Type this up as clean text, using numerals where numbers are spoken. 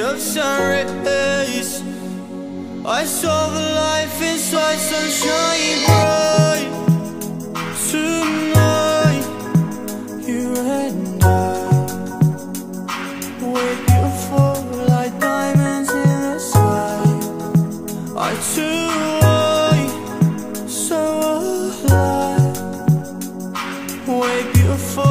of sun rays. I saw the life inside sunshine bright. Tonight, you and I, we're beautiful like diamonds in the sky. I too so alive. We're beautiful